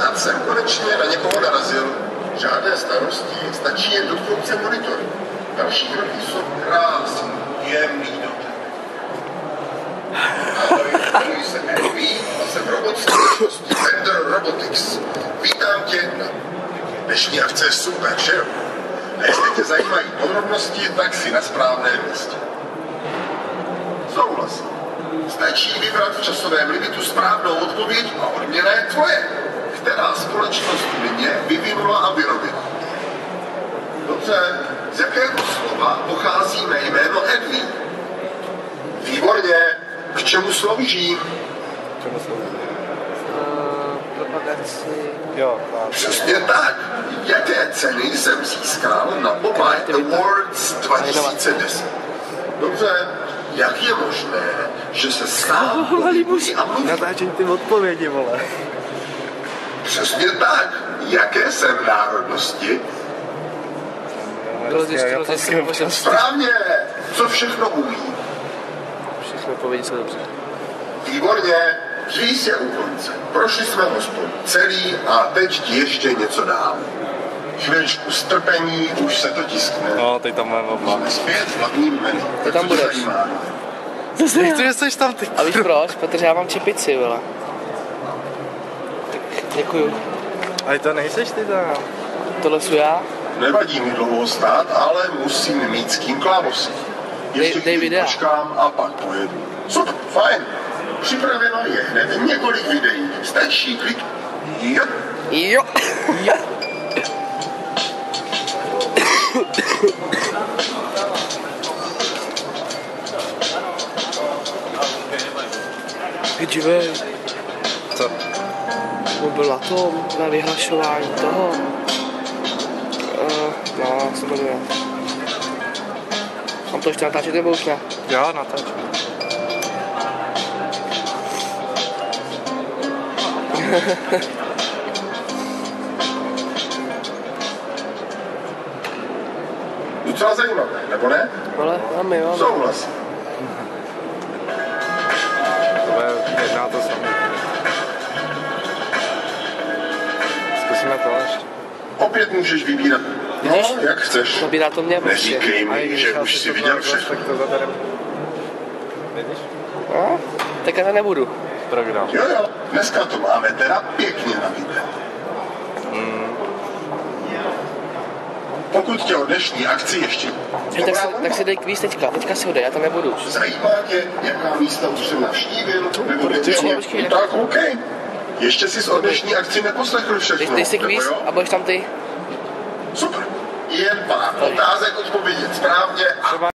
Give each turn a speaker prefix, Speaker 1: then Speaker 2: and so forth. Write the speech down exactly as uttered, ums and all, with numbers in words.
Speaker 1: Snad jsem konečně na někoho narazil. Žádné starosti, stačí jen dotknout se monitoru. Další kroky jsou krásný, jemný dotek. Ahoj, jmenuji se Henry a jsem robot společnosti Vendor Robotics. Vítám tě na... Dnešní akce je super, že jo? A jestli tě zajímají podrobnosti, tak si na správném místě. Souhlas. Stačí vybrat v časovém limitu správnou odpověď a odměna je tvoje. Která společnost mě vyvinula a vyrobila? Dobře, z jakého slova pochází mé jméno Edwin? Výborně, k čemu slouží?
Speaker 2: K čemu slouží?
Speaker 3: Uh, propagaci.
Speaker 2: Jo, tak.
Speaker 1: Přesně tak. Jaké ceny jsem získal na Popeye Awards dva tisíce deset? Dobře, jak je možné, že se stál pohybuje a mluví?
Speaker 2: Natáčím ty odpovědi, vole.
Speaker 1: Přesně tak. Jaké jsem národnosti? Správně. Co všechno umí?
Speaker 3: Všechno odpovědi jsou dobře.
Speaker 1: Výborně. Dřív je u konce. Prošli jsme ho spolu celý a teď ti ještě něco dám. Chvíličku strpení, už se to tiskne.
Speaker 2: No, teď tam máme oba.
Speaker 1: Jsme zpět v hlavním menu.
Speaker 3: Ty tam budeš.
Speaker 2: Zase nechci, že jsi tam ty.
Speaker 3: A víš proč? Protože já mám čepici, vole. Tak děkuju.
Speaker 2: Ale to nejseš ty tam.
Speaker 3: Tohle jsou já?
Speaker 1: Nevadí mi dlouho stát, ale musím mít s kým klávosy. Ještě
Speaker 3: Dej videa.
Speaker 1: počkám a pak pojedu. Super, fajn. Připraveno je hned několik videí. Stačí klik. Jo.
Speaker 3: Jo. Jo. Živej.
Speaker 2: Co?
Speaker 3: On byl na tom, na vyhlašování toho. Uh, no, jak se jmenuje. Mám to ještě natáčet nebo už ne?
Speaker 2: Jo, natáčím.
Speaker 1: Docela zajímavé, nebo ne?
Speaker 3: Ale máme, jo.
Speaker 1: Souhlas.
Speaker 2: To je jedná to samé. Zkusíme to ještě.
Speaker 1: Opět můžeš vybírat. No,
Speaker 3: Vidíš?
Speaker 1: jak chceš.
Speaker 3: Nabírá to mě prostě.
Speaker 1: Neříkej
Speaker 2: A i
Speaker 1: mi,
Speaker 2: když
Speaker 1: že
Speaker 2: já
Speaker 1: už si
Speaker 2: to
Speaker 1: viděl
Speaker 2: bylo
Speaker 1: všechno.
Speaker 2: tak to zaberem. Vidíš?
Speaker 3: No, tak já to nebudu.
Speaker 2: Program.
Speaker 1: Jo, jo, dneska to máme teda pěkně nabité.
Speaker 2: Mm.
Speaker 1: Pokud tě o dnešní akci ještě...
Speaker 3: Hey, tak, se, tak si dej kvíz teďka, teďka si ho dej, já to nebudu.
Speaker 1: Zajímá tě, jaká místa už jsem navštívil, nebo kde
Speaker 3: Počkej,
Speaker 1: tě...
Speaker 3: počkej,
Speaker 1: No tak, OK. Ještě jsi o dnešní akci neposlechl všechno.
Speaker 3: Dej, dej si
Speaker 1: nebo
Speaker 3: kvíz
Speaker 1: jo?
Speaker 3: a budeš tam ty.
Speaker 1: Super. Jen pár otázek odpovědět správně a...